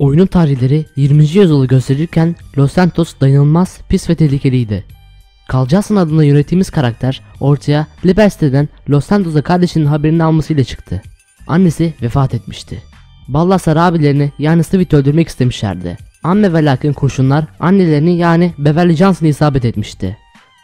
Oyunun tarihleri 20. yüzyılı gösterirken Los Santos dayanılmaz, pis ve tehlikeliydi. Carl Johnson adında yönettiğimiz karakter ortaya Liberty'den Los Santos'a kardeşinin haberini almasıyla çıktı. Annesi vefat etmişti. Ballaslar abilerini yani Sweet'i öldürmek istemişlerdi. Ama ve lakin kurşunlar annelerini yani Beverly Johnson'ı isabet etmişti.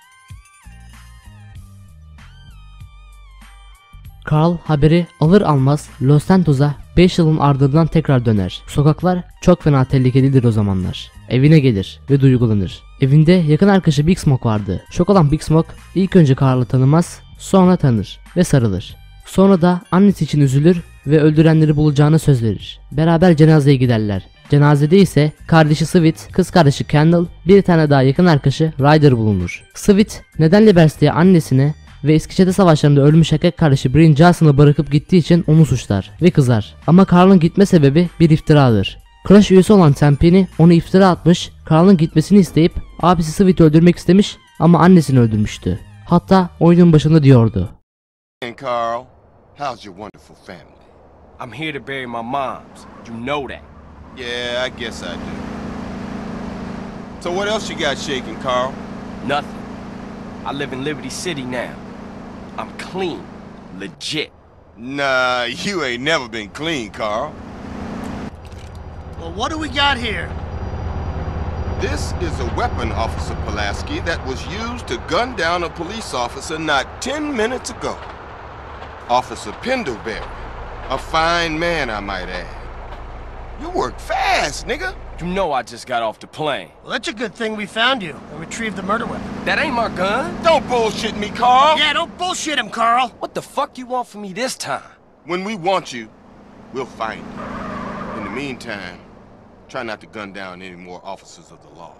Carl haberi alır almaz Los Santos'a 5 yılın ardından tekrar döner. Sokaklar çok fena tehlikelidir o zamanlar. Evine gelir ve duygulanır. Evinde yakın arkadaşı Big Smoke vardı. Şok olan Big Smoke ilk önce Carl'ı tanımaz, sonra tanır ve sarılır. Sonra da annesi için üzülür ve öldürenleri bulacağına söz verir. Beraber cenazeye giderler. Cenazede ise kardeşi Sweet, kız kardeşi Kendall, bir tane daha yakın arkadaşı Ryder bulunur. Sweet neden Liberty'ye annesine ve İsviçre savaşlarında ölmüş erkek kardeşi Brian Johnson'ı bırakıp gittiği için onu suçlar ve kızar. Ama Carl'ın gitme sebebi bir iftiradır. Crash üyesi olan Tenpenny onu iftira atmış, Carl'ın gitmesini isteyip abisi Sweet'i öldürmek istemiş ama annesini öldürmüştü. Hatta oyunun başında diyordu. Carl, how's your wonderful family? I'm here to bury my moms. You know that. Yeah, I guess I do. So what else you got shaking, Carl? Nothing. I live in Liberty City now. I'm clean. Legit. Nah, you ain't never been clean, Carl. Well, what do we got here? This is a weapon, Officer Pulaski, that was used to gun down a police officer not 10 minutes ago. Officer Pendlebury. A fine man, I might add. You work fast, nigga. You know I just got off the plane. Well, that's a good thing we found you and retrieved the murder weapon. That ain't my gun. Don't bullshit me, Carl. Yeah, don't bullshit him, Carl. What the fuck you want from me this time? When we want you, we'll find you. In the meantime, try not to gun down any more officers of the law.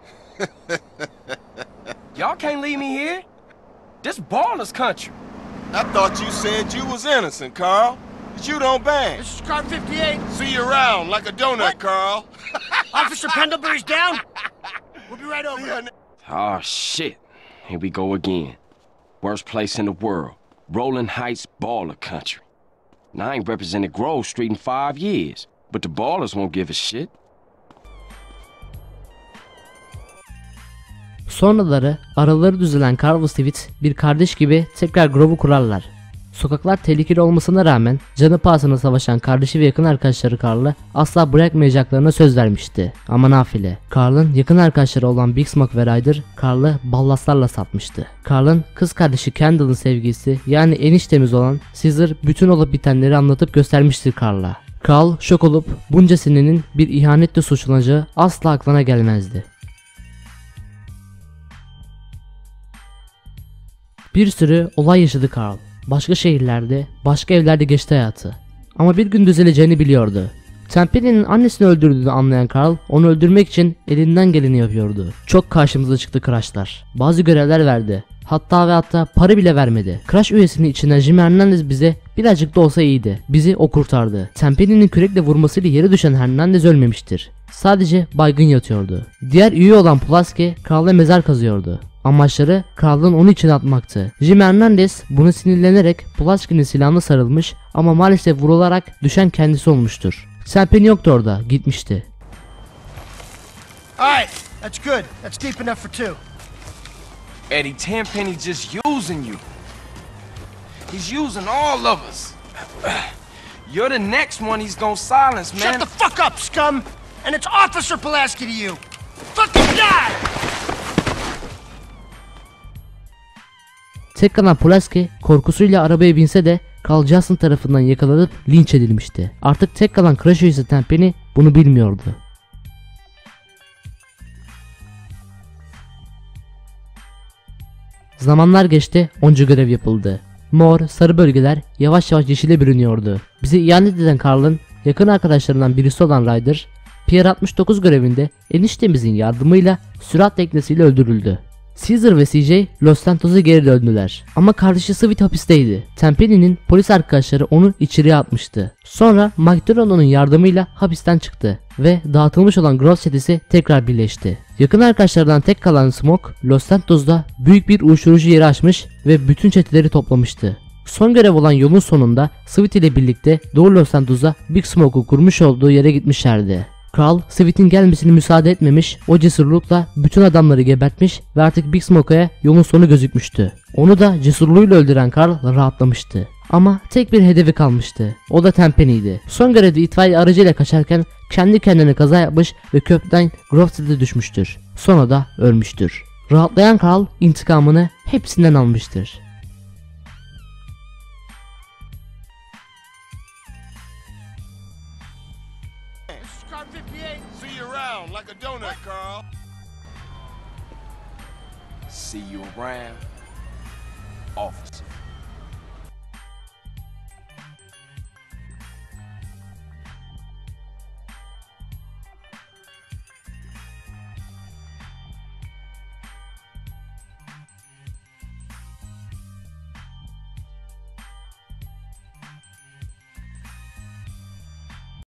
Y'all can't leave me here. This baller's country. I thought you said you was innocent, Carl. But you don't bang. This is car 58. See you around like a donut, What? Carl. Officer Pendlebury's down. We'll be right over. Oh, shit. Here we go again. Worst place in the world. Rolling Heights baller country. Now, I ain't represented Grove Street in 5 years, but the ballers won't give a shit. Sonraları araları düzelen Carl ve Sweet bir kardeş gibi tekrar Grove'u kurarlar. Sokaklar tehlikeli olmasına rağmen canı pahasına savaşan kardeşi ve yakın arkadaşları Carl'ı asla bırakmayacaklarına söz vermişti. Ama nafile. Carl'ın yakın arkadaşları olan Big Smoke ve Ryder Carl'ı ballaslarla satmıştı. Carl'ın kız kardeşi Kendall'ın sevgilisi yani eniştemiz olan Caesar bütün olup bitenleri anlatıp göstermiştir Carl'a. Carl şok olup bunca senenin bir ihanetle suçlanacağı asla aklına gelmezdi. Bir sürü olay yaşadı Carl. Başka şehirlerde, başka evlerde geçti hayatı. Ama bir gün düzeleceğini biliyordu. Tenpenny'nin annesini öldürdüğünü anlayan Carl, onu öldürmek için elinden geleni yapıyordu. Çok karşımıza çıktı Crash'lar. Bazı görevler verdi. Hatta para bile vermedi. Crash üyesinin içinden Jimmy Hernandez bize birazcık da olsa iyiydi. Bizi o kurtardı. Tenpenny'nin kürekle vurmasıyla yere düşen Hernandez ölmemiştir. Sadece baygın yatıyordu. Diğer üye olan Pulaski, Carl'a mezar kazıyordu. Amaçları Carl'ın onu içine atmaktı. Jimmy Hernandez bunu sinirlenerek Pulaski'nin silahına sarılmış ama maalesef vurularak düşen kendisi olmuştur. Tenpenny yoktu orada, gitmişti. Alright, that's good. That's deep enough for two. Eddie, Tenpenny just using you. He's using all of us. You're the next one he's gonna silence, man. Shut the fuck up, scum! And it's Officer Pulaski to you. Fucking die! Tek kalan Pulaski korkusuyla arabaya binse de Carl Johnson tarafından yakalanıp linç edilmişti. Artık tek kalan Crash üyesi Tenpenny bunu bilmiyordu. Zamanlar geçti, onca görev yapıldı. Mor, sarı bölgeler yavaş yavaş yeşile bürünüyordu. Bizi ihanet eden Carl'ın yakın arkadaşlarından birisi olan Ryder, Pier 69 görevinde eniştemizin yardımıyla sürat teknesiyle öldürüldü. Caesar ve CJ Los Santos'a geri döndüler. Ama kardeşi Sweet hapisteydi. Tenpenny'nin polis arkadaşları onu içeriye atmıştı. Sonra McDonald'ın yardımıyla hapisten çıktı ve dağıtılmış olan Grove çetesi tekrar birleşti. Yakın arkadaşlardan tek kalan Smoke, Los Santos'da büyük bir uyuşturucu yeri açmış ve bütün çeteleri toplamıştı. Son görev olan yolun sonunda Sweet ile birlikte Doğu Los Santos'a Big Smoke'u kurmuş olduğu yere gitmişlerdi. Carl, Sweet'in gelmesine müsaade etmemiş, o cesurlukla bütün adamları gebertmiş ve artık Big Smoke'a yolun sonu gözükmüştü. Onu da cesurluğuyla öldüren Carl rahatlamıştı. Ama tek bir hedefi kalmıştı. O da Tenpenny'ydi. Son görevde itfaiye aracıyla kaçarken kendi kendine kaza yapmış ve köprüden Grove Street'e düşmüştür. Sonra da ölmüştür. Rahatlayan Carl intikamını hepsinden almıştır. Car 58. See you around like a donut, Carl. See you around, officer.